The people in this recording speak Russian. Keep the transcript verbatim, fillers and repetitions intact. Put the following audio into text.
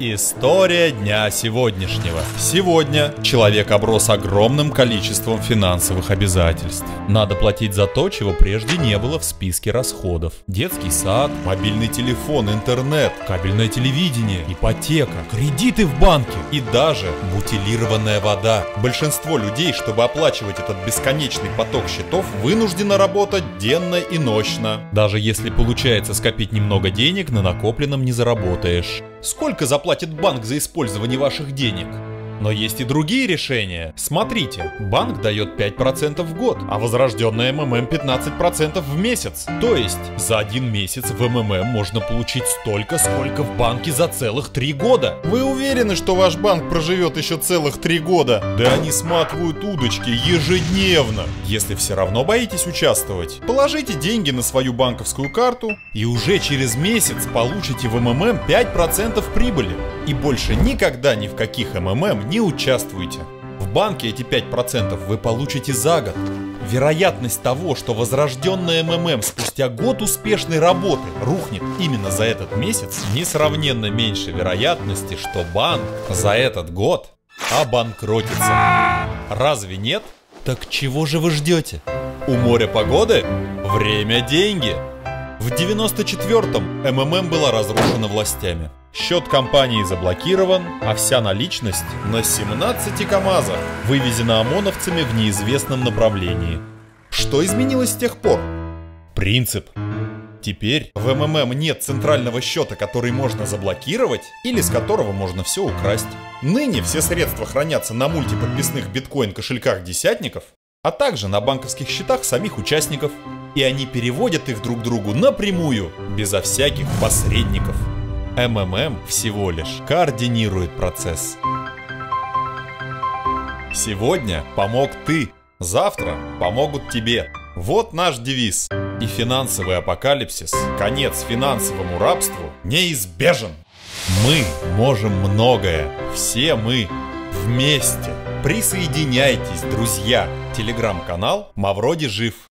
История дня сегодняшнего. Сегодня человек оброс огромным количеством финансовых обязательств. Надо платить за то, чего прежде не было в списке расходов. Детский сад, мобильный телефон, интернет, кабельное телевидение, ипотека, кредиты в банке и даже бутилированная вода. Большинство людей, чтобы оплачивать этот бесконечный поток счетов, вынуждено работать денно и нощно. Даже если получается скопить немного денег, на накопленном не заработаешь. Сколько заплатит банк за использование ваших денег? Но есть и другие решения. Смотрите, банк дает пять процентов в год, а возрожденная МММ пятнадцать процентов в месяц. То есть за один месяц в МММ можно получить столько, сколько в банке за целых три года. Вы уверены, что ваш банк проживет еще целых три года? Да они сматывают удочки ежедневно. Если все равно боитесь участвовать, положите деньги на свою банковскую карту и уже через месяц получите в МММ пять процентов прибыли. И больше никогда ни в каких МММ не участвуйте. В банке эти пять процентов вы получите за год. Вероятность того, что возрожденная МММ спустя год успешной работы рухнет именно за этот месяц, несравненно меньше вероятности, что банк за этот год обанкротится. Разве нет? Так чего же вы ждете? У моря погоды? Время – деньги. В девяносто четвёртом МММ была разрушена властями. Счет компании заблокирован, а вся наличность на семнадцати КАМАЗах вывезена ОМОНовцами в неизвестном направлении. Что изменилось с тех пор? Принцип. Теперь в МММ нет центрального счета, который можно заблокировать или с которого можно все украсть. Ныне все средства хранятся на мультиподписных биткоин-кошельках десятников, а также на банковских счетах самих участников. И они переводят их друг другу напрямую, безо всяких посредников. МММ всего лишь координирует процесс. Сегодня помог ты, завтра помогут тебе. Вот наш девиз. И финансовый апокалипсис, конец финансовому рабству неизбежен. Мы можем многое. Все мы вместе. Присоединяйтесь, друзья. Телеграм-канал Мавроди жив.